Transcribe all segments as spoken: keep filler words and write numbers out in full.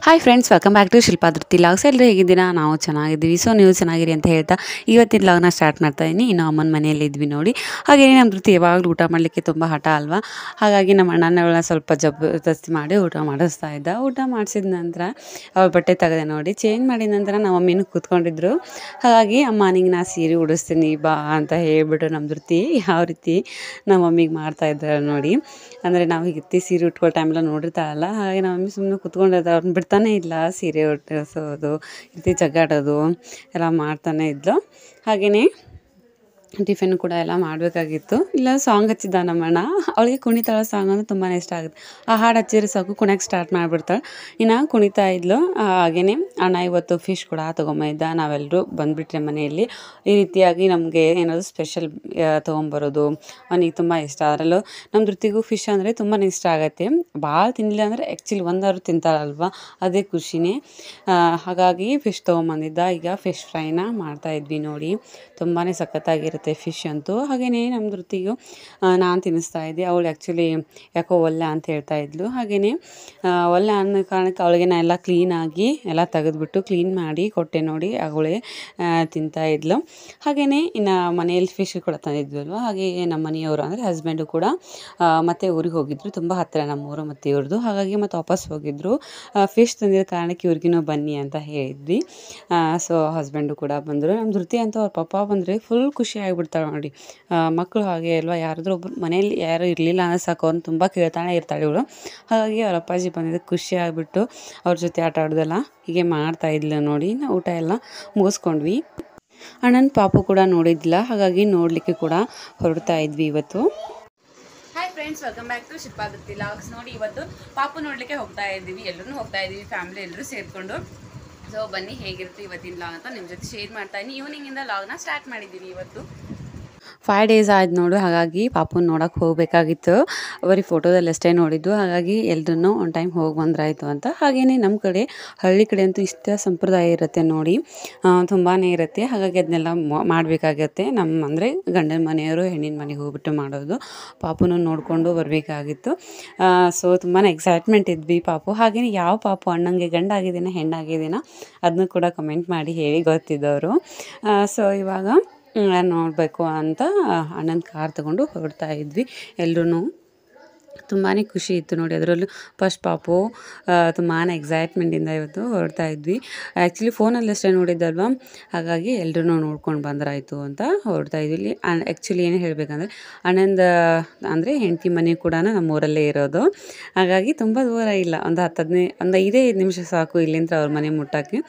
Hi friends, welcome back to Shilpa Dhriti logs. ಎಲ್ಲರೂ ಹೇಗಿದ್ದೀರಾ? ನಾವು ಚೆನ್ನಾಗಿದ್ದೀವಿ. ಸೊ ನೀವು ಚೆನ್ನಾಗಿರಿ ಅಂತ ಹೇಳ್ತಾ ಇವತ್ತಿನ ಲಾಗ್ನ ಸ್ಟಾರ್ಟ್ ಮಾಡ್ತಾ ಇದ್ದೀನಿ. ಇನ್ನು ಅಮ್ಮನ ಮನೆಯಲ್ಲಿ ಇದ್ವಿ ನೋಡಿ. ಹಾಗೆಯೇ ನಮ್ಮ ಧೃತಿ ಯಾವಾಗಲೂ ಊಟ ಮಾಡಲಿಕ್ಕೆ ತುಂಬ ಹಠ ಅಲ್ವಾ. ಹಾಗಾಗಿ ನಮ್ಮ ಅಣ್ಣನವಳನ್ನ ಸ್ವಲ್ಪ ಜಬರ್ದಸ್ತಿ ಮಾಡಿ ಊಟ ಮಾಡಿಸ್ತಾ ಇದ್ದ. ಊಟ ಮಾಡಿಸಿದ ನಂತರ ಅವಳ ಬಟ್ಟೆ ತೆಗೆದೆ ನೋಡಿ. ಚೇಂಜ್ ಮಾಡಿದ ನಂತರ ನಮ್ಮ ಮಮ್ಮಿನೂ ಕೂತ್ಕೊಂಡಿದ್ರು. ಹಾಗಾಗಿ ಅಮ್ಮ ನಿಂಗೆ ನಾ ಸೀರೆ ಉಡಿಸ್ತೀನಿ ಬಾ ಅಂತ ಹೇಳ್ಬಿಟ್ಟು ನಮ್ಮ ಧೃತಿ ಯಾವ ರೀತಿ ನಮ್ಮ ಮಮ್ಮಿಗೆ ಮಾಡ್ತಾ ಇದ್ದಾರೆ ನೋಡಿ. ಅಂದರೆ ನಾವು ಹೀಗೆ ಸೀರೆ ಉಟ್ಕೊಳ್ಳೋ ಟೈಮೆಲ್ಲ ನೋಡಿರ್ತಾಳಲ್ಲ, ಹಾಗೆ ನಮ್ಮ ಮಮ್ಮಿ ಸುಮ್ಮನೆ ಕೂತ್ಕೊಂಡಿರ್ತಾರೆ. ಅವ್ರನ್ನ ಬಿಡ್ತಾನೆ ಇಲ್ಲ ಸೀರೆ ಉಟ್ಟಿಸೋದು, ರೀತಿ ಜಗ್ಗಾಡೋದು ಎಲ್ಲ ಮಾಡ್ತಾನೆ ಇದ್ಲು. ಹಾಗೆಯೇ ಟಿಫಿನ್ ಕೂಡ ಎಲ್ಲ ಮಾಡಬೇಕಾಗಿತ್ತು. ಇಲ್ಲ ಸಾಂಗ್ ಹಚ್ಚಿದ್ದ ನಮ್ಮಣ್ಣ. ಅವಳಿಗೆ ಕುಣಿತಾಳ ಸಾಂಗ್ ಅಂದರೆ ತುಂಬಾ ಇಷ್ಟ ಆಗುತ್ತೆ. ಆ ಹಾಡು ಹಚ್ಚಿದ್ರೆ ಸಾಕು ಕುಣಿಯೋಕ್ಕೆ ಸ್ಟಾರ್ಟ್ ಮಾಡಿಬಿಡ್ತಾಳೆ. ಇನ್ನು ಕುಣಿತಾ ಇದ್ಲು. ಹಾಗೆಯೇ ಅಣ್ಣ ಇವತ್ತು ಫಿಶ್ ಕೂಡ ತೊಗೊಂಬಂದಿದ್ದ. ನಾವೆಲ್ಲರೂ ಬಂದುಬಿಟ್ರೆ ಮನೆಯಲ್ಲಿ ಈ ರೀತಿಯಾಗಿ ನಮಗೆ ಏನಾದರೂ ಸ್ಪೆಷಲ್ ತೊಗೊಂಬರೋದು ಅವನಿಗೆ ತುಂಬ ಇಷ್ಟ. ಅದರಲ್ಲೂ ನಮ್ಮ ಧೃತಿಗೂ ಫಿಶ್ ಅಂದರೆ ತುಂಬಾ ಇಷ್ಟ ಆಗುತ್ತೆ. ಭಾಳ ತಿನ್ನಲಿಲ್ಲ ಅಂದರೆ ಆ್ಯಕ್ಚುಲಿ ಒಂದಾದ್ರು ತಿಂತಾಳಲ್ವ, ಅದೇ ಖುಷಿನೇ. ಹಾಗಾಗಿ ಫಿಶ್ ತೊಗೊಂಬಂದಿದ್ದ. ಈಗ ಫಿಶ್ ಫ್ರೈನ ಮಾಡ್ತಾಯಿದ್ವಿ ನೋಡಿ. ತುಂಬಾ ಸಖತ್ತಾಗಿರುತ್ತೆ ಫಿಶ್ ಅಂತೂ. ಹಾಗೆಯೇ ನಮ್ಮ ಧೃತಿಗೂ ನಾನು ತಿನ್ನಿಸ್ತಾ ಇದ್ದೆ. ಅವಳು ಆ್ಯಕ್ಚುಲಿ ಯಾಕೋ ಒಲ್ಲೆ ಅಂತ ಹೇಳ್ತಾ ಇದ್ಲು. ಹಾಗೆಯೇ ಒಲ್ಲೆ ಅನ್ನೋ ಕಾರಣಕ್ಕೆ ಅವಳಿಗೆ ನಾನು ಎಲ್ಲ ಕ್ಲೀನಾಗಿ ಎಲ್ಲ ತೆಗೆದುಬಿಟ್ಟು ಕ್ಲೀನ್ ಮಾಡಿ ಕೊಟ್ಟೆ ನೋಡಿ. ಅವಳೇ ತಿಂತಾ ಇದ್ಲು. ಹಾಗೆಯೇ ಇನ್ನು ಮನೆಯಲ್ಲಿ ಫಿಶ್ ಕೂಡ ತಂದಿದ್ವಲ್ವ. ಹಾಗೆ ನಮ್ಮ ಮನೆಯವರು ಅಂದರೆ ಹಸ್ಬೆಂಡು ಕೂಡ ಮತ್ತೆ ಊರಿಗೆ ಹೋಗಿದ್ರು. ತುಂಬ ಹತ್ತಿರ ನಮ್ಮೂರು ಮತ್ತು ಇವ್ರದ್ದು. ಹಾಗಾಗಿ ಮತ್ತೆ ವಾಪಸ್ ಹೋಗಿದ್ರು. ಫಿಶ್ ತಂದಿದ್ದ ಕಾರಣಕ್ಕೆ ಇವ್ರಿಗಿನ್ನೂ ಬನ್ನಿ ಅಂತ ಹೇಳಿದ್ವಿ. ಸೊ ಹಸ್ಬೆಂಡು ಕೂಡ ಬಂದರು. ನಮ್ಮ ಧೃತಿ ಅಂತ ಅವ್ರ ಪಪ್ಪ ಬಂದರೆ ಫುಲ್ ಖುಷಿ ಆಗಿಬಿಡ್ತಾಳೆ ನೋಡಿ. ಮಕ್ಕಳು ಹಾಗೆ ಅಲ್ವಾ, ಯಾರಾದರೂ ಒಬ್ಬರು ಮನೇಲಿ ಯಾರು ಇರಲಿಲ್ಲ ಅಂದರೆ ಸಾಕು ಅವ್ರನ್ನ ತುಂಬ ಕೇಳ್ತಾನೆ ಇರ್ತಾಳೆ ಇವಳು. ಹಾಗಾಗಿ ಅವ್ರ ಅಪ್ಪಾಜಿ ಬಂದಿದ್ದಕ್ಕೆ ಖುಷಿ ಆಗಿಬಿಟ್ಟು ಅವ್ರ ಜೊತೆ ಆಟ ಆಡೋದೆಲ್ಲ ಹೀಗೆ ಮಾಡ್ತಾ ಇದ್ಲು ನೋಡಿ. ನಾವು ಊಟ ಎಲ್ಲ ಮುಗಿಸ್ಕೊಂಡ್ವಿ. ಅಣ್ಣನ ಪಾಪು ಕೂಡ ನೋಡಿದ್ದಿಲ್ಲ, ಹಾಗಾಗಿ ನೋಡಲಿಕ್ಕೆ ಕೂಡ ಹೊರಡ್ತಾ ಇದ್ವಿ ಇವತ್ತು. Hi friends, welcome back to Shilpa Dhriti logs. ನೋಡಿ ಇವತ್ತು ಪಾಪು ನೋಡಲಿಕ್ಕೆ ಹೋಗ್ತಾ ಇದ್ದೀವಿ. ಎಲ್ಲರೂ ಹೋಗ್ತಾ ಇದ್ದೀವಿ, ಫ್ಯಾಮಿಲಿ ಎಲ್ಲರೂ ಸೇರಿಕೊಂಡು. ಸೊ ಬನ್ನಿ ಹೇಗಿರುತ್ತೆ ಇವತ್ತಿನ ಲಾಗ್ ಅಂತ ನಿಮ್ಮ ಜೊತೆ ಶೇರ್ ಮಾಡ್ತಾ ಇದ್ದೀನಿ. ಈವ್ನಿಂಗಿಂದ ಲಾಗ್ನ ಸ್ಟಾರ್ಟ್ ಮಾಡಿದ್ದೀವಿ ಇವತ್ತು. ಫೈವ್ ಡೇಸ್ ಆಯ್ತು ನೋಡು. ಹಾಗಾಗಿ ಪಾಪುನ ನೋಡೋಕೆ ಹೋಗಬೇಕಾಗಿತ್ತು. ಬರೀ ಫೋಟೋದಲ್ಲಿ ಅಷ್ಟೇ ನೋಡಿದ್ದು. ಹಾಗಾಗಿ ಎಲ್ರೂ ಒಂದು ಟೈಮ್ ಹೋಗಿ ಬಂದ್ರಾಯ್ತು ಅಂತ. ಹಾಗೆಯೇ ನಮ್ಮ ಕಡೆ ಹಳ್ಳಿ ಕಡೆ ಅಂತೂ ಇಷ್ಟ ಸಂಪ್ರದಾಯ ಇರುತ್ತೆ ನೋಡಿ, ತುಂಬಾ ಇರುತ್ತೆ. ಹಾಗಾಗಿ ಅದನ್ನೆಲ್ಲ ಮಾಡಬೇಕಾಗತ್ತೆ. ನಮ್ಮ ಅಂದರೆ ಗಂಡನ ಮನೆಯವರು ಹೆಣ್ಣಿನ ಮನೆಗೆ ಹೋಗ್ಬಿಟ್ಟು ಮಾಡೋದು. ಪಾಪುನ ನೋಡಿಕೊಂಡು ಬರಬೇಕಾಗಿತ್ತು. ಸೊ ತುಂಬಾ ಎಕ್ಸೈಟ್ಮೆಂಟ್ ಇದ್ವಿ ಪಾಪು. ಹಾಗೆಯೇ ಯಾವ ಪಾಪು ಅಣ್ಣಂಗೆ ಗಂಡಾಗಿದ್ದೀನ ಹೆಣ್ಣಾಗಿದ್ದೀನ ಅದನ್ನು ಕೂಡ ಕಮೆಂಟ್ ಮಾಡಿ ಹೇಳಿ ಗೊತ್ತಿದ್ದವರು. ಸೊ ಇವಾಗ ನೋಡಬೇಕು ಅಂತ ಅಣ್ಣನ ಕಾರ್ ತೊಗೊಂಡು ಹೊರಡ್ತಾ ಇದ್ವಿ. ಎಲ್ಲರೂ ತುಂಬಾ ಖುಷಿ ಇತ್ತು ನೋಡಿ. ಅದರಲ್ಲೂ ಫಸ್ಟ್ ಪಾಪು ತುಂಬಾ ಎಕ್ಸೈಟ್ಮೆಂಟಿಂದ ಇವತ್ತು ಹೊರಡ್ತಾ ಇದ್ವಿ. ಆ್ಯಕ್ಚುಲಿ ಫೋನಲ್ಲಿ ಅಷ್ಟೇ ನೋಡಿದ್ದಲ್ವ, ಹಾಗಾಗಿ ಎಲ್ಲರೂ ನೋಡ್ಕೊಂಡು ಬಂದರಾಯಿತು ಅಂತ ಹೊರಡ್ತಾ ಇದ್ವಿ. ಇಲ್ಲಿ ಆ್ಯಕ್ಚುಲಿ ಏನು ಹೇಳಬೇಕಂದ್ರೆ ಅಣ್ಣಂದ ಅಂದರೆ ಹೆಂಡತಿ ಮನೆ ಕೂಡ ನಮ್ಮೂರಲ್ಲೇ ಇರೋದು. ಹಾಗಾಗಿ ತುಂಬ ದೂರ ಇಲ್ಲ, ಒಂದು ಹತ್ತು ಹದಿನೈದು ಒಂದು ಐದೇ ಐದು ನಿಮಿಷ ಸಾಕು ಇಲ್ಲಿಂದ ಅವ್ರ ಮನೆ ಮುಟ್ಟೋಕ್ಕೆ.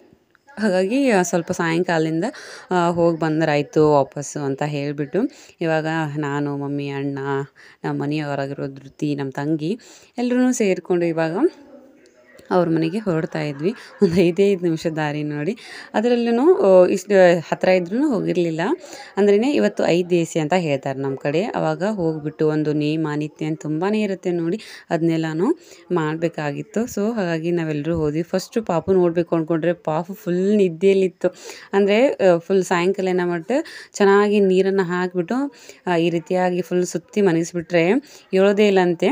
ಹಾಗಾಗಿ ಸ್ವಲ್ಪ ಸಾಯಂಕಾಲದಿಂದ ಹೋಗಿ ಬಂದರಾಯಿತು ವಾಪಸ್ಸು ಅಂತ ಹೇಳಿಬಿಟ್ಟು ಇವಾಗ ನಾನು, ಮಮ್ಮಿ, ಅಣ್ಣ, ನಮ್ಮ ಮನೆಯವರಾಗಿರೋ ಧೃತಿ, ನಮ್ಮ ತಂಗಿ ಎಲ್ಲರೂ ಸೇರಿಕೊಂಡು ಇವಾಗ ಅವ್ರ ಮನೆಗೆ ಹೊರಡ್ತಾ ಇದ್ವಿ. ಒಂದು ಐದೈದು ನಿಮಿಷ ದಾರಿ ನೋಡಿ. ಅದರಲ್ಲೂ ಇಷ್ಟು ಹತ್ತಿರ ಇದ್ರೂ ಹೋಗಿರಲಿಲ್ಲ. ಅಂದ್ರೇ ಇವತ್ತು ಐದು ದೇಸಿ ಅಂತ ಹೇಳ್ತಾರೆ ನಮ್ಮ ಕಡೆ. ಆವಾಗ ಹೋಗಿಬಿಟ್ಟು ಒಂದು ನೇಮ ನಿತ್ಯ ಅಂತ ತುಂಬಾ ಇರುತ್ತೆ ನೋಡಿ, ಅದನ್ನೆಲ್ಲನೂ ಮಾಡಬೇಕಾಗಿತ್ತು. ಸೊ ಹಾಗಾಗಿ ನಾವೆಲ್ಲರೂ ಹೋದ್ವಿ. ಫಸ್ಟು ಪಾಪು ನೋಡಬೇಕು ಅಂದ್ಕೊಂಡ್ರೆ ಪಾಪು ಫುಲ್ ನಿದ್ದೆಯಲ್ಲಿತ್ತು. ಅಂದರೆ ಫುಲ್ ಸಾಯಂಕಾಲ ಏನು ಮಾಡ್ತೆ ಚೆನ್ನಾಗಿ ನೀರನ್ನು ಹಾಕಿಬಿಟ್ಟು ಈ ರೀತಿಯಾಗಿ ಫುಲ್ ಸುತ್ತಿ ಮನಗಿಸ್ಬಿಟ್ರೆ ಹೇಳೋದೇ ಇಲ್ಲಂತೆ.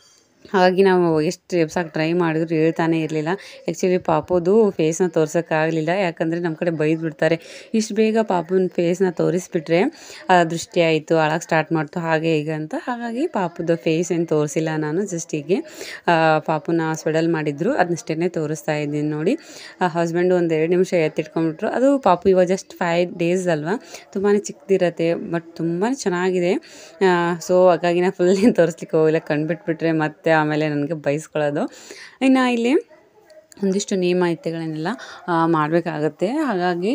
ಹಾಗಾಗಿ ನಾವು ಎಷ್ಟು ಎಬ್ಸಕ್ಕೆ ಟ್ರೈ ಮಾಡಿದ್ರು ಹೇಳ್ತಾನೆ ಇರಲಿಲ್ಲ. ಆ್ಯಕ್ಚುಲಿ ಪಾಪುದು ಫೇಸ್ನ ತೋರ್ಸೋಕ್ಕಾಗಲಿಲ್ಲ, ಯಾಕಂದರೆ ನಮ್ಮ ಕಡೆ ಬೈದು ಬಿಡ್ತಾರೆ. ಇಷ್ಟು ಬೇಗ ಪಾಪುನ ಫೇಸ್ನ ತೋರಿಸ್ಬಿಟ್ರೆ ದೃಷ್ಟಿ ಆಯಿತು, ಅಳಕ್ಕೆ ಸ್ಟಾರ್ಟ್ ಮಾಡ್ತು, ಹಾಗೆ ಈಗ ಅಂತ. ಹಾಗಾಗಿ ಪಾಪುದು ಫೇಸ್ ಏನು ತೋರಿಸಿಲ್ಲ ನಾನು. ಜಸ್ಟ್ ಹೀಗೆ ಪಾಪುನ ಸ್ವೆಡಲ್ ಮಾಡಿದ್ರು, ಅದನ್ನಷ್ಟೇ ತೋರಿಸ್ತಾ ಇದ್ದೀನಿ ನೋಡಿ. ಹಸ್ಬೆಂಡು ಒಂದು ಎರಡು ನಿಮಿಷ ಎತ್ತಿಟ್ಕೊಂಡ್ಬಿಟ್ರು. ಅದು ಪಾಪು ಇವಾಗ ಜಸ್ಟ್ ಫೈವ್ ಡೇಸ್ ಅಲ್ವಾ, ತುಂಬಾ ಚಿಕ್ಕದಿರತ್ತೆ, ಬಟ್ ತುಂಬಾ ಚೆನ್ನಾಗಿದೆ. ಸೊ ಹಾಗಾಗಿ ನಾನು ಫುಲ್ ಏನು ತೋರಿಸ್ಲಿಕ್ಕೆ ಹೋಗಿಲ್ಲ, ಕಂಡುಬಿಟ್ಬಿಟ್ರೆ ಮತ್ತೆ ಆಮೇಲೆ ನನಗೆ ಬೈಸ್ಕೊಳ್ಳೋದು. ಇನ್ನು ಇಲ್ಲಿ ಒಂದಿಷ್ಟು ನಿಯಮಾಯಿತಿಗಳನ್ನೆಲ್ಲ ಮಾಡಬೇಕಾಗತ್ತೆ. ಹಾಗಾಗಿ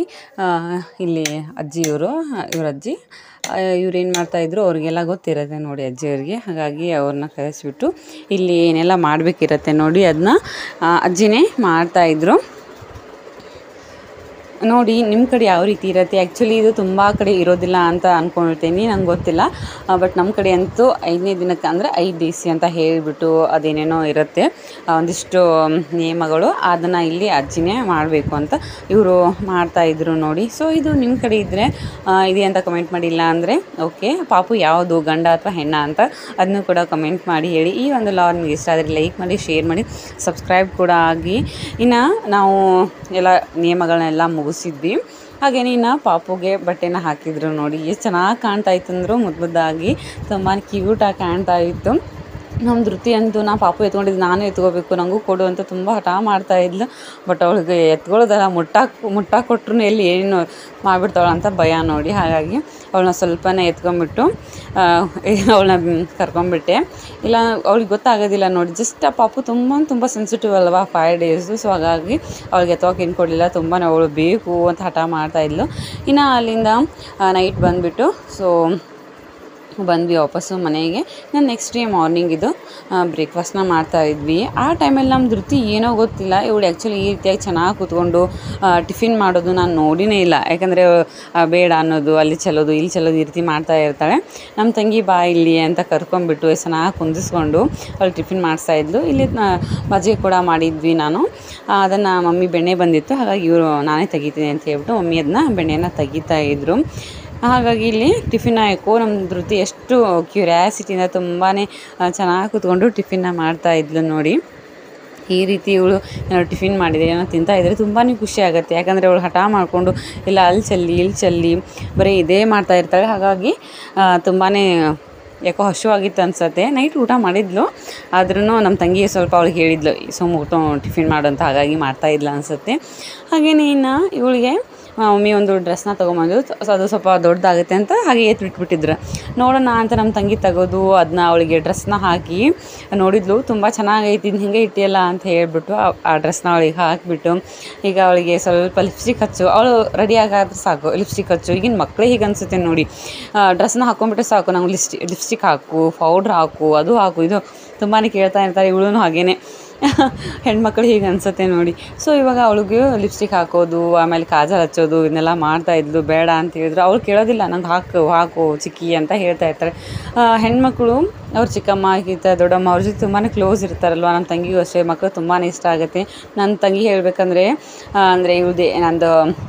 ಇಲ್ಲಿ ಅಜ್ಜಿಯವರು, ಇವ್ರ ಅಜ್ಜಿ ಇವ್ರೇನು ಮಾಡ್ತಾಯಿದ್ರು ಅವ್ರಿಗೆಲ್ಲ ಗೊತ್ತಿರುತ್ತೆ ನೋಡಿ ಅಜ್ಜಿಯವ್ರಿಗೆ. ಹಾಗಾಗಿ ಅವ್ರನ್ನ ಕರೆಸಿಬಿಟ್ಟು ಇಲ್ಲಿ ಏನೆಲ್ಲ ಮಾಡಬೇಕಿರತ್ತೆ ನೋಡಿ ಅದನ್ನ ಅಜ್ಜಿನೇ ಮಾಡ್ತಾಯಿದ್ರು. ನೋಡಿ ನಿಮ್ಮ ಕಡೆ ಯಾವ ರೀತಿ ಇರುತ್ತೆ. ಆ್ಯಕ್ಚುಲಿ ಇದು ತುಂಬ ಕಡೆ ಇರೋದಿಲ್ಲ ಅಂತ ಅಂದ್ಕೊಳ್ತೀನಿ, ನಂಗೆ ಗೊತ್ತಿಲ್ಲ. ಬಟ್ ನಮ್ಮ ಕಡೆ ಅಂತೂ ಐದನೇ ದಿನಕ್ಕೆ ಅಂದರೆ ಐದು ದಿವಸ ಅಂತ ಹೇಳಿಬಿಟ್ಟು ಅದೇನೇನೋ ಇರುತ್ತೆ ಒಂದಿಷ್ಟು ನಿಯಮಗಳು, ಅದನ್ನು ಇಲ್ಲಿ ಅಜ್ಜಿನೇ ಮಾಡಬೇಕು ಅಂತ ಇವರು ಮಾಡ್ತಾಯಿದ್ರು ನೋಡಿ. ಸೊ ಇದು ನಿಮ್ಮ ಕಡೆ ಇದ್ದರೆ ಇದೆ ಅಂತ ಕಮೆಂಟ್ ಮಾಡಿಲ್ಲ ಅಂದರೆ ಓಕೆ. ಪಾಪು ಯಾವುದು ಗಂಡ ಅಥವಾ ಹೆಣ್ಣ ಅಂತ ಅದನ್ನು ಕೂಡ ಕಮೆಂಟ್ ಮಾಡಿ ಹೇಳಿ. ಈ ಒಂದು ಲಾಗ್ ನಿಮಗೆ ಇಷ್ಟ ಆದರೆ ಲೈಕ್ ಮಾಡಿ, ಶೇರ್ ಮಾಡಿ, ಸಬ್ಸ್ಕ್ರೈಬ್ ಕೂಡ ಆಗಿ. ಇನ್ನು ನಾವು ಎಲ್ಲ ನಿಯಮಗಳನ್ನೆಲ್ಲ ಮುಗಿಸಿದ್ವಿ. ಹಾಗೆಯೇ ಇನ್ನು ಪಾಪುಗೆ ಬಟ್ಟೆನ ಹಾಕಿದ್ರು ನೋಡಿ, ಎಷ್ಟು ಚೆನ್ನಾಗಿ ಕಾಣ್ತಾ ಇತ್ತು ಅಂದರು, ಮುದ್ದು ಮುದ್ದಾಗಿ ತುಂಬಾ ಕ್ಯೂಟಾಗಿ ಕಾಣ್ತಾ ಇತ್ತು. ನಮ್ಮ ಧೃತಿ ಅಂತೂ ನಾ ಪಾಪು ಎತ್ಕೊಂಡಿದ್ದು ನಾನು ಎತ್ಕೋಬೇಕು, ನನಗೂ ಕೊಡು ಅಂತ ತುಂಬ ಹಠ ಮಾಡ್ತಾಯಿದ್ಲು. ಬಟ್ ಅವಳಿಗೆ ಎತ್ಕೊಳ್ಳೋದಲ್ಲ, ಮುಟ್ಟಾಕಿ ಮುಟ್ಟಾಕಿ ಕೊಟ್ಟರು ಎಲ್ಲಿ ಏನು ಮಾಡಿಬಿಡ್ತಾಳೆ ಅಂತ ಭಯ ನೋಡಿ. ಹಾಗಾಗಿ ಅವಳನ್ನ ಸ್ವಲ್ಪನೇ ಎತ್ಕೊಂಡ್ಬಿಟ್ಟು ಅವಳನ್ನ ಕರ್ಕೊಂಡ್ಬಿಟ್ಟೆ. ಇಲ್ಲ ಅವ್ಳಿಗೆ ಗೊತ್ತಾಗೋದಿಲ್ಲ ನೋಡಿ, ಜಸ್ಟ್ ಆ ಪಾಪು ತುಂಬ ತುಂಬ ಸೆನ್ಸಿಟಿವ್ ಅಲ್ವಾ, ಫೈವ್ ಡೇಸು. ಸೊ ಹಾಗಾಗಿ ಅವಳಿಗೆ ಎತ್ತೋಕೆ ಏನು ಕೊಡಲಿಲ್ಲ, ತುಂಬಾ ಅವಳು ಬೇಕು ಅಂತ ಹಠ ಮಾಡ್ತಾಯಿದ್ಲು. ಇನ್ನು ಅಲ್ಲಿಂದ ನೈಟ್ ಬಂದುಬಿಟ್ಟು ಸೊ ಬಂದ್ವಿ ವಾಪಸ್ಸು ಮನೆಗೆ. ನಾನು ನೆಕ್ಸ್ಟ್ ಡೇ ಮಾರ್ನಿಂಗ್ ಇದು ಬ್ರೇಕ್ಫಾಸ್ಟ್ನ ಮಾಡ್ತಾಯಿದ್ವಿ. ಆ ಟೈಮಲ್ಲಿ ನಮ್ಮ ಧೃತಿ ಏನೋ ಗೊತ್ತಿಲ್ಲ, ಇವಳು ಆ್ಯಕ್ಚುಲಿ ಈ ರೀತಿಯಾಗಿ ಚೆನ್ನಾಗಿ ಕೂತ್ಕೊಂಡು ಟಿಫಿನ್ ಮಾಡೋದು ನಾನು ನೋಡಿನೇ ಇಲ್ಲ. ಯಾಕಂದರೆ ಬೇಡ ಅನ್ನೋದು, ಅಲ್ಲಿ ಚೆಲ್ಲೋದು ಇಲ್ಲಿ ಚೆಲ್ಲೋದು ಈ ರೀತಿ ಮಾಡ್ತಾ ಇರ್ತಾಳೆ. ನಮ್ಮ ತಂಗಿ ಬಾ ಇಲ್ಲಿ ಅಂತ ಕರ್ಕೊಂಡ್ಬಿಟ್ಟು ಚೆನ್ನಾಗಿ ಕುಂದಿಸ್ಕೊಂಡು ಅವಳು ಟಿಫಿನ್ ಮಾಡಿಸ್ತಾಯಿದ್ಲು. ಇಲ್ಲಿ ಮಜ್ಜಿಗೆ ಕೂಡ ಮಾಡಿದ್ವಿ ನಾನು, ಅದನ್ನು ಮಮ್ಮಿ ಬೆಣ್ಣೆ ಬಂದಿತ್ತು, ಹಾಗಾಗಿ ಇವರು ನಾನೇ ತೆಗಿತೀನಿ ಅಂತ ಹೇಳ್ಬಿಟ್ಟು ಮಮ್ಮಿ ಅದನ್ನ ಬೆಣ್ಣೆನ ತೆಗಿತಾಯಿದ್ರು. ಹಾಗಾಗಿ ಇಲ್ಲಿ ಟಿಫಿನ್ ಆಯ್ಕೋ ನಮ್ಮ ಧೃತಿ ಎಷ್ಟು ಕ್ಯೂರಿಯಾಸಿಟಿಯಿಂದ ತುಂಬಾ ಚೆನ್ನಾಗಿ ಕೂತ್ಕೊಂಡು ಟಿಫಿನ್ನ ಮಾಡ್ತಾಯಿದ್ಲು ನೋಡಿ. ಈ ರೀತಿ ಇವಳು ಏನೋ ಟಿಫಿನ್ ಮಾಡಿದೆ ಏನೋ ತಿಂತಾಯಿದ್ರೆ ತುಂಬಾ ಖುಷಿ ಆಗುತ್ತೆ. ಯಾಕಂದರೆ ಅವಳು ಹಠ ಮಾಡಿಕೊಂಡು ಇಲ್ಲ ಅಲ್ಲಿ ಚೆಲ್ಲಿ ಇಲ್ಲಿ ಚೆಲ್ಲಿ ಬರೀ ಇದೇ ಮಾಡ್ತಾ ಇರ್ತಾಳೆ. ಹಾಗಾಗಿ ತುಂಬಾ ಯಾಕೋ ಹಸಿವಾಗಿತ್ತು ಅನ್ಸುತ್ತೆ. ನೈಟ್ ಊಟ ಮಾಡಿದ್ಲು, ಆದ್ರೂ ನಮ್ಮ ತಂಗಿ ಸ್ವಲ್ಪ ಅವಳಿಗೆ ಹೇಳಿದ್ಲು ಸೋಮು ಊಟ ಟಿಫಿನ್ ಮಾಡು ಅಂತ, ಹಾಗಾಗಿ ಮಾಡ್ತಾಯಿದ್ಲು ಅನಿಸುತ್ತೆ. ಹಾಗೆಯೇ ಇನ್ನು ಇವಳಿಗೆ ಮಮ್ಮಿ ಒಂದು ಡ್ರೆಸ್ನ ತೊಗೊಂಬಂದು ಅದು ಸ್ವಲ್ಪ ದೊಡ್ಡದಾಗುತ್ತೆ ಅಂತ ಹಾಗೆ ಎತ್ತು ಬಿಟ್ಬಿಟ್ಟಿದ್ರು. ನೋಡೋಣ ಅಂತ ನಮ್ಮ ತಂಗಿ ತೆಗೋದು ಅದನ್ನ ಅವಳಿಗೆ ಡ್ರೆಸ್ನ ಹಾಕಿ ನೋಡಿದ್ಲು, ತುಂಬ ಚೆನ್ನಾಗೈತಿ, ಹಿಂಗೆ ಇಟ್ಟಿಯಲ್ಲ ಅಂತ ಹೇಳ್ಬಿಟ್ಟು ಆ ಡ್ರೆಸ್ನ ಅವಳಿಗೆ ಹಾಕಿಬಿಟ್ಟು ಈಗ ಅವಳಿಗೆ ಸ್ವಲ್ಪ ಲಿಪ್ಸ್ಟಿಕ್ ಹಚ್ಚು, ಅವಳು ರೆಡಿ ಆಗಾದ್ರೆ ಸಾಕು ಲಿಪ್ಸ್ಟಿಕ್ ಹಚ್ಚು. ಈಗಿನ ಮಕ್ಕಳೇ ಹೀಗೆ ಅನಿಸುತ್ತೆ ನೋಡಿ, ಡ್ರೆಸ್ನ ಹಾಕ್ಕೊಂಡ್ಬಿಟ್ರೆ ಸಾಕು, ನಂಗೆ ಲಿಪ್ಸ್ಟಿ ಲಿಪ್ಸ್ಟಿಕ್ ಹಾಕು, ಪೌಡ್ರ್ ಹಾಕು, ಅದು ಹಾಕು, ಇದು ತುಂಬಾ ಕೇಳ್ತಾ ಇರ್ತಾರೆ. ಇವಳು ಹಾಗೇ ಹೆಣ್ಮಕ್ಳು ಹೀಗೆ ಅನಿಸುತ್ತೆ ನೋಡಿ. ಸೊ ಇವಾಗ ಅವಳಿಗೆ ಲಿಪ್ಸ್ಟಿಕ್ ಹಾಕೋದು, ಆಮೇಲೆ ಕಾಜಲ್ ಹಚ್ಚೋದು ಇದನ್ನೆಲ್ಲ ಮಾಡ್ತಾಯಿದ್ಲು. ಬೇಡ ಅಂತ ಹೇಳಿದ್ರು, ಅವ್ಳು ಕೇಳೋದಿಲ್ಲ, ನಂಗೆ ಹಾಕು ಹಾಕು ಚಿಕ್ಕಿ ಅಂತ ಹೇಳ್ತಾ ಇರ್ತಾರೆ. ಹೆಣ್ಮಕ್ಳು ಅವ್ರ ಚಿಕ್ಕಮ್ಮ ಗೀತ ದೊಡ್ಡಮ್ಮ ಅವ್ರ ಜೊತೆ ತುಂಬಾ ಕ್ಲೋಸ್ ಇರ್ತಾರಲ್ವ. ನಮ್ಮ ತಂಗಿಗೂ ಅಷ್ಟೇ ಮಕ್ಕಳು ತುಂಬಾ ಇಷ್ಟ ಆಗುತ್ತೆ. ನನ್ನ ತಂಗಿ ಹೇಳಬೇಕಂದ್ರೆ ಅಂದರೆ ಇವಳದೇ ನಂದು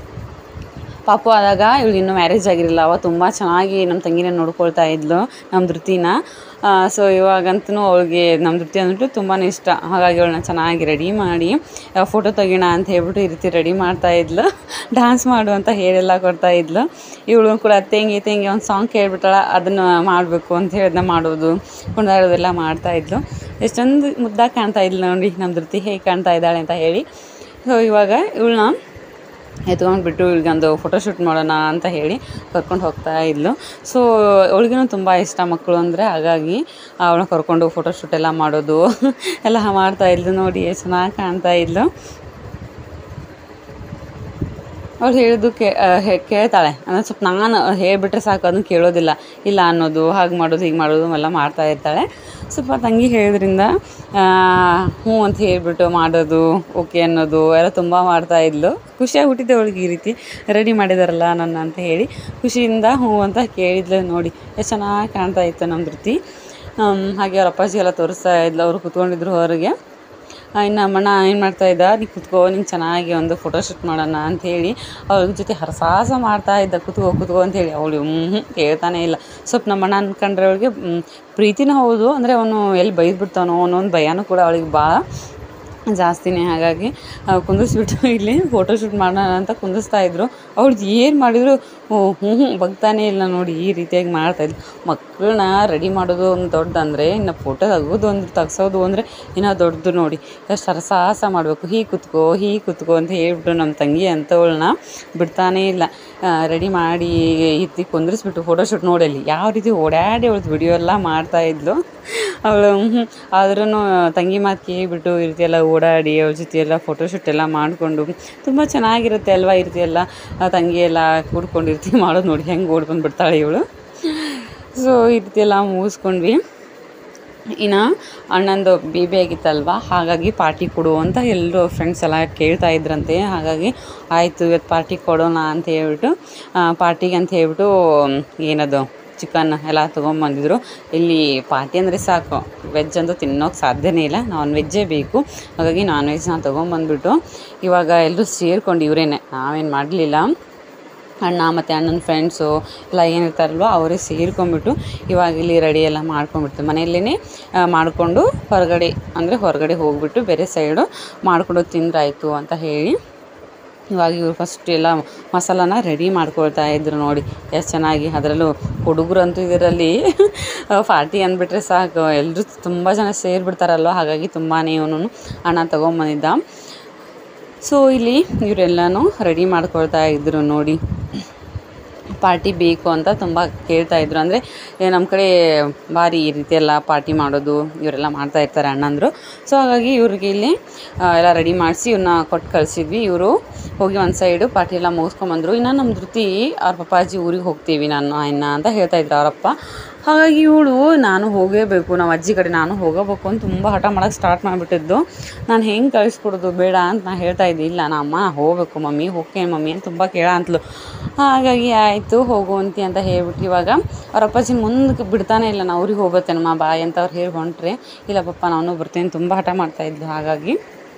ಪಾಪು ಆದಾಗ ಇವಳು ಇನ್ನೂ ಮ್ಯಾರೇಜ್ ಆಗಿರಲಿಲ್ಲ, ಅವ ತುಂಬ ಚೆನ್ನಾಗಿ ನಮ್ಮ ತಂಗಿನ ನೋಡ್ಕೊಳ್ತಾ ಇದ್ಲು ನಮ್ಮ ಧೃತಿನ. ಸೊ ಇವಾಗಂತೂ ಅವಳಿಗೆ ನಮ್ಮ ಧೃತಿ ಅಂದ್ಬಿಟ್ಟು ತುಂಬಾ ಇಷ್ಟ. ಹಾಗಾಗಿ ಅವಳನ್ನ ಚೆನ್ನಾಗಿ ರೆಡಿ ಮಾಡಿ ಫೋಟೋ ತೆಗೋಣ ಅಂತ ಹೇಳ್ಬಿಟ್ಟು ಈ ರೀತಿ ರೆಡಿ ಮಾಡ್ತಾಯಿದ್ಲು. ಡ್ಯಾನ್ಸ್ ಮಾಡು ಅಂತ ಹೇಳೆಲ್ಲ ಕೊಡ್ತಾಯಿದ್ಲು. ಇವಳು ಕೂಡ ತೆಂಗಿ ತೆಂಗಿ ಒಂದು ಸಾಂಗ್ ಕೇಳ್ಬಿಟ್ಟಾಳ, ಅದನ್ನು ಮಾಡಬೇಕು ಅಂತ ಹೇಳಿದ್ನ ಮಾಡೋದು, ಕುಣಿದಾಡೋದೆಲ್ಲ ಮಾಡ್ತಾಯಿದ್ಲು. ಎಷ್ಟೊಂದು ಮುದ್ದಾಗಿ ಕಾಣ್ತಾ ಇದ್ಲು ನೋಡಿ ನಮ್ಮ ಧೃತಿ ಹೇಗೆ ಕಾಣ್ತಾ ಇದ್ದಾಳೆ ಅಂತ ಹೇಳಿ. ಸೊ ಇವಾಗ ಇವಳನ್ನ ಎತ್ಕೊಂಡ್ಬಿಟ್ಟು ಇವ್ಳಿಗೊಂದು ಫೋಟೋಶೂಟ್ ಮಾಡೋಣ ಅಂತ ಹೇಳಿ ಕರ್ಕೊಂಡು ಹೋಗ್ತಾ ಇದ್ಲು. ಸೊ ಅವಳಿಗೂ ತುಂಬ ಇಷ್ಟ ಮಕ್ಕಳು ಅಂದರೆ, ಹಾಗಾಗಿ ಅವಳನ್ನ ಕರ್ಕೊಂಡು ಫೋಟೋಶೂಟ್ ಎಲ್ಲ ಮಾಡೋದು ಎಲ್ಲ ಮಾಡ್ತಾಯಿದ್ಲು ನೋಡಿ, ಚೆನ್ನಾಗಿ ಕಾಣ್ತಾ ಇದ್ಲು. ಅವಳು ಹೇಳಿದ್ದು ಕೇಳ್ತಾಳೆ, ಅಂದರೆ ಸ್ವಲ್ಪ ನಾನು ಹೇಳಿಬಿಟ್ರೆ ಸಾಕು, ಅದನ್ನು ಕೇಳೋದಿಲ್ಲ, ಇಲ್ಲ ಅನ್ನೋದು, ಹಾಗೆ ಮಾಡೋದು ಹೀಗೆ ಮಾಡೋದು ಎಲ್ಲ ಮಾಡ್ತಾ ಇರ್ತಾಳೆ. ಸ್ವಲ್ಪ ತಂಗಿ ಹೇಳಿದ್ರಿಂದ ಹ್ಞೂ ಅಂತ ಹೇಳಿಬಿಟ್ಟು ಮಾಡೋದು, ಓಕೆ ಅನ್ನೋದು ಎಲ್ಲ ತುಂಬ ಮಾಡ್ತಾಯಿದ್ಲು. ಖುಷಿಯಾಗಿ ಹುಟ್ಟಿದ್ದೆ ಅವಳಿಗೆ, ಈ ರೀತಿ ರೆಡಿ ಮಾಡಿದಾರಲ್ಲ ನನ್ನ ಅಂತ ಹೇಳಿ ಖುಷಿಯಿಂದ ಹ್ಞೂ ಅಂತ ಕೇಳಿದ್ಲು ನೋಡಿ. ಎಷ್ಟು ಚೆನ್ನಾಗಿ ಕಾಣ್ತಾ ಇತ್ತು ನಮ್ಮ ಧೃತಿ. ಹಾಗೆ ಅವ್ರ ಅಪ್ಪಾಜಿ ಎಲ್ಲ ತೋರಿಸ್ತಾ ಇದ್ಲು, ಅವರು ಕೂತ್ಕೊಂಡಿದ್ರು ಹೊರಗೆ. ಇನ್ನು ಅಮ್ಮಣ್ಣ ಏನು ಮಾಡ್ತಾಯಿದ್ದ, ನೀ ಕೂತ್ಕೋ, ನಿಂಗೆ ಚೆನ್ನಾಗಿ ಒಂದು ಫೋಟೋಶೂಟ್ ಮಾಡೋಣ ಅಂಥೇಳಿ ಅವ್ರ ಜೊತೆ ಹರಸಾಹಸ ಮಾಡ್ತಾಯಿದ್ದ, ಕೂತ್ಕೋ ಕೂತ್ಕೋ ಅಂಥೇಳಿ. ಅವಳು ಹ್ಞೂ ಕೇಳ್ತಾನೆ ಇಲ್ಲ. ಸ್ವಲ್ಪ ನಮ್ಮಣ್ಣ ಅಂದ್ಕೊಂಡ್ರೆ ಅವಳಿಗೆ ಪ್ರೀತಿನೂ ಹೌದು, ಅಂದರೆ ಅವನು ಎಲ್ಲಿ ಬೈದ್ಬಿಡ್ತಾನೋ ಅನ್ನೋ ಒಂದು ಭಯನೂ ಕೂಡ ಅವಳಿಗೆ ಭಾಳ ಜಾಸ್ತಿನೇ. ಹಾಗಾಗಿ ಕುಂದಿಸ್ಬಿಟ್ಟು ಇಲ್ಲಿ ಫೋಟೋಶೂಟ್ ಮಾಡೋಣ ಅಂತ ಕುಂದಿಸ್ತಾಯಿದ್ರು. ಅವ್ಳು ಏನು ಮಾಡಿದ್ರು ಹ್ಞೂ ಹ್ಞೂ ಬಗ್ತಾನೇ ಇಲ್ಲ ನೋಡಿ, ಈ ರೀತಿಯಾಗಿ ಮಾಡ್ತಾಯಿದ್ಲು. ಮಕ್ಕಳನ್ನ ರೆಡಿ ಮಾಡೋದು ಒಂದು ದೊಡ್ಡದಂದರೆ, ಇನ್ನು ಫೋಟೋ ತೆಗೋದು ಅಂದ್ರೆ ತೆಗ್ಸೋದು ಅಂದರೆ ಇನ್ನೂ ದೊಡ್ಡದು ನೋಡಿ. ಎಷ್ಟು ಸರಸಾಹಸ ಮಾಡಬೇಕು, ಹೀಗೆ ಕೂತ್ಕೋ ಹೀಗೆ ಕೂತ್ಕೋ ಅಂತ ಹೇಳ್ಬಿಟ್ಟು ನಮ್ಮ ತಂಗಿ ಅಂಥವಳನ್ನ ಬಿಡ್ತಾನೇ ಇಲ್ಲ. ರೆಡಿ ಮಾಡಿ ಈ ರೀತಿ ಕುಂದಿರಿಸ್ಬಿಟ್ಟು ಫೋಟೋಶೂಟ್ ನೋಡಲ್ಲಿ ಯಾವ ರೀತಿ ಓಡಾಡಿ ಅವಳದ್ದು ವಿಡಿಯೋ ಎಲ್ಲ ಮಾಡ್ತಾಯಿದ್ಲು. ಅವಳು ಆದ್ರೂ ತಂಗಿ ಮಾತು ಕೇಳಿಬಿಟ್ಟು ಈ ರೀತಿ ಎಲ್ಲ ಓಡಾಡಿ ಅವ್ರ ಜೊತೆ ಎಲ್ಲ ಫೋಟೋಶೂಟ್ ಎಲ್ಲ ಮಾಡಿಕೊಂಡು ತುಂಬ ಚೆನ್ನಾಗಿರುತ್ತೆ ಅಲ್ವಾ. ಈ ರೀತಿ ಎಲ್ಲ ತಂಗಿ ಎಲ್ಲ ಕೂಡ್ಕೊಂಡಿರ್ತೀವಿ ಮಾಡೋದು ನೋಡಿ, ಹೆಂಗೆ ಓಡಿ ಬಂದುಬಿಡ್ತಾಳೆ ಇವಳು. ಸೊ ಈ ರೀತಿ ಎಲ್ಲ ಮುಗಿಸ್ಕೊಂಡ್ವಿ. ಇನ್ನು ಅಣ್ಣಂದು ಬೇಬಿ ಆಗಿತ್ತಲ್ವ, ಹಾಗಾಗಿ ಪಾರ್ಟಿ ಕೊಡು ಅಂತ ಎಲ್ಲರೂ ಫ್ರೆಂಡ್ಸ್ ಎಲ್ಲ ಕೇಳ್ತಾ ಇದ್ರಂತೆ. ಹಾಗಾಗಿ ಆಯಿತು ಇವತ್ತು ಪಾರ್ಟಿ ಕೊಡೋಣ ಅಂತ ಹೇಳ್ಬಿಟ್ಟು ಪಾರ್ಟಿಗೆ ಅಂತ ಹೇಳ್ಬಿಟ್ಟು ಏನದು ಚಿಕನ್ ಎಲ್ಲ ತೊಗೊಂಬಂದಿದ್ರು. ಇಲ್ಲಿ ಪಾರ್ಟಿ ಅಂದರೆ ಸಾಕು, ವೆಜ್ ಅಂತೂ ತಿನ್ನೋಕ್ಕೆ ಸಾಧ್ಯನೇ ಇಲ್ಲ, ನಾನ್ ವೆಜ್ಜೇ ಬೇಕು. ಹಾಗಾಗಿ ನಾನ್ ವೆಜ್ನ ತೊಗೊಂಬಂದ್ಬಿಟ್ಟು ಇವಾಗ ಎಲ್ಲರೂ ಸೇರ್ಕೊಂಡು ಇವರೇನೆ, ನಾವೇನು ಮಾಡಲಿಲ್ಲ, ಅಣ್ಣ ಮತ್ತು ಅಣ್ಣನ ಫ್ರೆಂಡ್ಸು ಎಲ್ಲ ಏನಿರ್ತಾರಲ್ವ ಅವರೇ ಸೇರ್ಕೊಂಡ್ಬಿಟ್ಟು ಇವಾಗ ಇಲ್ಲಿ ರೆಡಿ ಎಲ್ಲ ಮಾಡ್ಕೊಂಡ್ಬಿಡ್ತು. ಮನೆಯಲ್ಲೇ ಮಾಡಿಕೊಂಡು ಹೊರಗಡೆ ಅಂದರೆ ಹೊರಗಡೆ ಹೋಗ್ಬಿಟ್ಟು ಬೇರೆ ಸೈಡು ಮಾಡಿಕೊಂಡು ತಿಂದ್ರಾಯ್ತು ಅಂತ ಹೇಳಿ ಇವಾಗ ಇವರು ಫಸ್ಟ್ ಎಲ್ಲ ಮಸಾಲಾನ ರೆಡಿ ಮಾಡ್ಕೊಳ್ತಾ ಇದ್ರು. ನೋಡಿ ಎಷ್ಟು ಚೆನ್ನಾಗಿ. ಅದರಲ್ಲೂ ಹುಡುಗರಂತೂ ಇದರಲ್ಲಿ ಪಾರ್ಟಿ ಅಂದ್ಬಿಟ್ರೆ ಸಾಕು, ಎಲ್ಲರೂ ತುಂಬ ಜನ ಸೇರಿಬಿಡ್ತಾರಲ್ವ, ಹಾಗಾಗಿ ತುಂಬಾ ಇವನು ಅಣ್ಣ ತೊಗೊಂಬಂದಿದ್ದ. ಸೊ ಇಲ್ಲಿ ಇವರೆಲ್ಲನೂ ರೆಡಿ ಮಾಡ್ಕೊಳ್ತಾ ಇದ್ದರು. ನೋಡಿ ಪಾರ್ಟಿ ಬೇಕು ಅಂತ ತುಂಬ ಕೇಳ್ತಾಯಿದ್ರು. ಅಂದರೆ ನಮ್ಮ ಕಡೆ ಭಾರಿ ಈ ರೀತಿ ಎಲ್ಲ ಪಾರ್ಟಿ ಮಾಡೋದು ಇವರೆಲ್ಲ ಮಾಡ್ತಾಯಿರ್ತಾರೆ ಅಣ್ಣಂದರು. ಸೊ ಹಾಗಾಗಿ ಇವ್ರಿಗೆ ಇಲ್ಲಿ ಎಲ್ಲ ರೆಡಿ ಮಾಡಿಸಿ ಇವ್ರನ್ನ ಕೊಟ್ಟು ಕಳಿಸಿದ್ವಿ. ಇವರು ಹೋಗಿ ಒಂದು ಸೈಡು ಪಾರ್ಟಿ ಎಲ್ಲ ಮುಗಿಸ್ಕೊಂಬಂದರು. ಇನ್ನು ನಮ್ಮ ಧೃತಿ ಅವ್ರ ಪಪ್ಪಾಜಿ ಊರಿಗೆ ಹೋಗ್ತೀವಿ ನಾನು ಇನ್ನ ಅಂತ ಹೇಳ್ತಾಯಿದ್ರು ಅವರಪ್ಪ. ಹಾಗಾಗಿ ಇವಳು ನಾನು ಹೋಗಲೇಬೇಕು, ನಾವು ಅಜ್ಜಿ ಕಡೆ ನಾನು ಹೋಗಬೇಕು ಅಂತ ತುಂಬ ಹಠ ಮಾಡೋಕ್ಕೆ ಸ್ಟಾರ್ಟ್ ಮಾಡಿಬಿಟ್ಟಿದ್ದು. ನಾನು ಹೆಂಗೆ ಕಳಿಸ್ಕೊಡೋದು ಬೇಡ ಅಂತ ನಾನು ಹೇಳ್ತಾಯಿದ್ದೆ. ಇಲ್ಲ ನಾ ಅಮ್ಮ ಹೋಗಬೇಕು ಮಮ್ಮಿ, ಹೋಗ್ತೇನೆ ಮಮ್ಮಿ ಅಂತ ತುಂಬ ಕೇಳ ಅಂತಲು. ಹಾಗಾಗಿ ಆಯಿತು ಹೋಗುವಂತಿ ಅಂತ ಹೇಳ್ಬಿಟ್ಟು ಇವಾಗ ಅವ್ರ ಅಪ್ಪಾಜಿ ಮುಂದಕ್ಕೆ ಬಿಡ್ತಾನೆ ಇಲ್ಲ, ನಾವು ಊರಿಗೆ ಹೋಗ್ಬರ್ತೇನಮ್ಮ ಬಾಯ್ ಅಂತ ಅವ್ರು ಹೇಳಿ ಹೊಂಟ್ರೆ, ಇಲ್ಲ ಪಪ್ಪ ನಾನು ಬರ್ತೇನೆ ತುಂಬ ಹಠ ಮಾಡ್ತಾಯಿದ್ದು. ಹಾಗಾಗಿ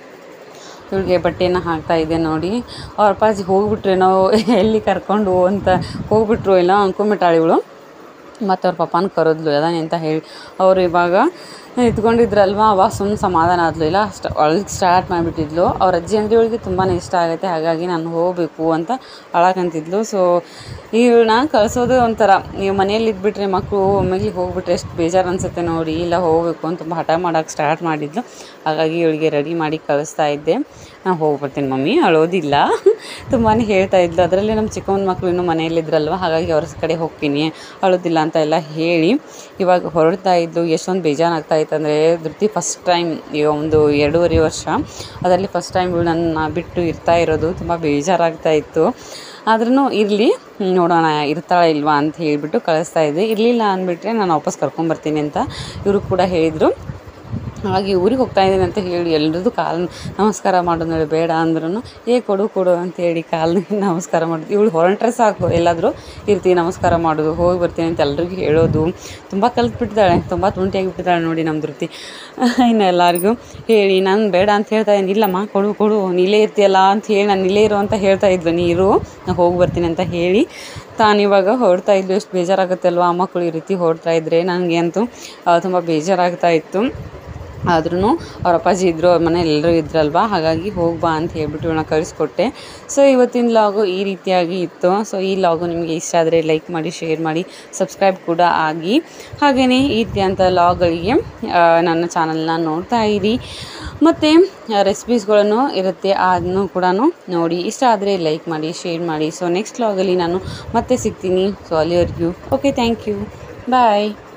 ಇವಳಿಗೆ ಬಟ್ಟೆಯನ್ನು ಹಾಕ್ತಾಯಿದ್ದೆ. ನೋಡಿ ಅವ್ರ ಅಪ್ಪಾಜಿ ಹೋಗ್ಬಿಟ್ರೇನೋ ಎಲ್ಲಿ ಕರ್ಕೊಂಡು ಅಂತ ಹೋಗ್ಬಿಟ್ರು ಇಲ್ಲ ಅಂದ್ಕೊಂಬಿಟ್ಟಾಳೆ ಇವಳು. ಮತ್ತು ಅವ್ರ ಪಪ್ಪನ ಕರೆದ್ಲು ಅದಾನೆ ಅಂತ ಹೇಳಿ ಅವರು ಇವಾಗ ಇದ್ಕೊಂಡಿದ್ರಲ್ವ, ಅವಾಗ ಸುಮ್ಮನೆ ಸಮಾಧಾನ ಆದ್ಲು. ಇಲ್ಲ ಅಷ್ಟು ಒಳಗೆ ಸ್ಟಾರ್ಟ್ ಮಾಡಿಬಿಟ್ಟಿದ್ಲು. ಅವ್ರ ಅಜ್ಜಿ ಅಂದರೆ ಇವಳಿಗೆ ತುಂಬಾ ಇಷ್ಟ ಆಗುತ್ತೆ, ಹಾಗಾಗಿ ನಾನು ಹೋಗಬೇಕು ಅಂತ ಅಳಕಂತಿದ್ಲು. ಸೊ ಇವಳನ್ನ ಕಳಿಸೋದು ಒಂಥರ, ನೀವು ಮನೇಲಿ ಇದ್ಬಿಟ್ರೆ ಮಕ್ಕಳು ಒಮ್ಮೆಗೆ ಹೋಗ್ಬಿಟ್ರೆ ಎಷ್ಟು ಬೇಜಾರು ಅನಿಸುತ್ತೆ ನೋಡಿ. ಇಲ್ಲ ಹೋಗಬೇಕು ಅಂತ ತುಂಬ ಹಠ ಮಾಡೋಕ್ಕೆ ಸ್ಟಾರ್ಟ್ ಮಾಡಿದ್ಲು. ಹಾಗಾಗಿ ಇವಳಿಗೆ ರೆಡಿ ಮಾಡಿ ಕಳಿಸ್ತಾ ಇದ್ದೆ. ನಾನು ಹೋಗ್ಬರ್ತೀನಿ ಮಮ್ಮಿ, ಅಳೋದಿಲ್ಲ ತುಂಬಾ ಹೇಳ್ತಾ ಇದ್ಲು. ಅದರಲ್ಲಿ ನಮ್ಮ ಚಿಕ್ಕವನ ಮಕ್ಕಳು ಇನ್ನೂ ಮನೆಯಲ್ಲಿದ್ರಲ್ವ, ಹಾಗಾಗಿ ಅವ್ರ ಕಡೆ ಹೋಗ್ತೀನಿ ಅಳೋದಿಲ್ಲ ಅಂತ ಎಲ್ಲ ಹೇಳಿ ಇವಾಗ ಹೊರಡ್ತಾ ಇದ್ದು. ಎಷ್ಟೊಂದು ಬೇಜಾರಾಗ್ತಾಯಿತ್ತು ಅಂದರೆ ಧೃತಿ ಫಸ್ಟ್ ಟೈಮ್ ಈಗ ಒಂದು ಎರಡೂವರೆ ವರ್ಷ ಅದರಲ್ಲಿ ಫಸ್ಟ್ ಟೈಮ್ ಇವಳು ನನ್ನ ಬಿಟ್ಟು ಇರ್ತಾ ಇರೋದು ತುಂಬ ಬೇಜಾರಾಗ್ತಾಯಿತ್ತು. ಆದ್ರೂ ಇರಲಿ ನೋಡೋಣ ಇರ್ತಾಳೆ ಇಲ್ವಾ ಅಂತ ಹೇಳಿಬಿಟ್ಟು ಕಳಿಸ್ತಾ ಇದ್ದೆ. ಇರಲಿಲ್ಲ ಅಂದ್ಬಿಟ್ರೆ ನಾನು ವಾಪಸ್ ಕರ್ಕೊಂಬರ್ತೀನಿ ಅಂತ ಇವರು ಕೂಡ ಹೇಳಿದರು. ಹಾಗೆ ಊರಿಗೆ ಹೋಗ್ತಾ ಇದ್ದೀನಿ ಅಂತ ಹೇಳಿ ಎಲ್ರದ್ದು ಕಾಲು ನಮಸ್ಕಾರ ಮಾಡೋದು ನೋಡಿ, ಬೇಡ ಅಂದ್ರೂ ಏ ಕೊಡು ಕೊಡು ಅಂತೇಳಿ ಕಾಲಿಗೆ ನಮಸ್ಕಾರ ಮಾಡೋದು. ಇವಳು ಹೊರಟ್ರೆ ಸಾಕು ಎಲ್ಲಾದರೂ ಇರ್ತೀವಿ ನಮಸ್ಕಾರ ಮಾಡೋದು, ಹೋಗಿ ಬರ್ತೀನಿ ಅಂತ ಎಲ್ರಿಗೂ ಹೇಳೋದು. ತುಂಬ ಕಲ್ತ್ಬಿಟ್ಟಿದ್ದಾಳೆ, ತುಂಬ ತುಂಟಿಯಾಗಿಬಿಟ್ಟಿದ್ದಾಳೆ ನೋಡಿ ನಮ್ಮ ಧೃತಿ. ಇನ್ನು ಎಲ್ಲರಿಗೂ ಹೇಳಿ ನಾನು ಬೇಡ ಅಂತ ಹೇಳ್ತಾ ಇದ್ದೀನಿ, ಇಲ್ಲಮ್ಮ ಕೊಡು ಕೊಡು ನೀಲೇ ಇರ್ತೀಯಲ್ಲ ಅಂತ ಹೇಳಿ ನಾನು ಇಲ್ಲೇ ಇರು ಅಂತ ಹೇಳ್ತಾ ಇದ್ಲು. ನೀರು ನಾನು ಹೋಗಿ ಬರ್ತೀನಿ ಅಂತ ಹೇಳಿ ತಾನು ಇವಾಗ ಹೊರಡ್ತಾ ಇದ್ಲು. ಎಷ್ಟು ಬೇಜಾರಾಗುತ್ತೆ ಅಲ್ವಾ ಆ ಮಕ್ಕಳು ಈ ರೀತಿ ಹೊರಡ್ತಾ ಇದ್ದರೆ. ನನಗೆ ಅಂತೂ ತುಂಬ ಬೇಜಾರಾಗ್ತಾ ಇತ್ತು. ಆದ್ರೂ ಅವ್ರ ಅಪ್ಪಾಜಿ ಇದ್ದರು, ಅವ್ರ ಮನೇಲಿ ಎಲ್ಲರೂ ಇದ್ರಲ್ವ, ಹಾಗಾಗಿ ಹೋಗ್ಬಾ ಅಂತ ಹೇಳ್ಬಿಟ್ಟು ಇವಳನ್ನ ಕಳಿಸ್ಕೊಟ್ಟೆ. ಸೊ ಇವತ್ತಿನ ಲಾಗು ಈ ರೀತಿಯಾಗಿ ಇತ್ತು. ಸೊ ಈ ಲಾಗು ನಿಮಗೆ ಇಷ್ಟ ಆದರೆ ಲೈಕ್ ಮಾಡಿ, ಶೇರ್ ಮಾಡಿ, ಸಬ್ಸ್ಕ್ರೈಬ್ ಕೂಡ ಆಗಿ. ಹಾಗೆಯೇ ಈ ರೀತಿಯಂಥ ಲಾಗ್ಗಳಿಗೆ ನನ್ನ ಚಾನಲ್ನ ನೋಡ್ತಾ ಇರಿ. ಮತ್ತು ರೆಸಿಪೀಸ್ಗಳನ್ನು ಇರುತ್ತೆ, ಅದನ್ನು ಕೂಡ ನೋಡಿ. ಇಷ್ಟ ಆದರೆ ಲೈಕ್ ಮಾಡಿ, ಶೇರ್ ಮಾಡಿ. ಸೊ ನೆಕ್ಸ್ಟ್ ಲಾಗಲ್ಲಿ ನಾನು ಮತ್ತೆ ಸಿಗ್ತೀನಿ. ಸೊ ಅಲ್ಲಿವರೆಗೂ ಓಕೆ, ಥ್ಯಾಂಕ್ ಯು, ಬಾಯ್.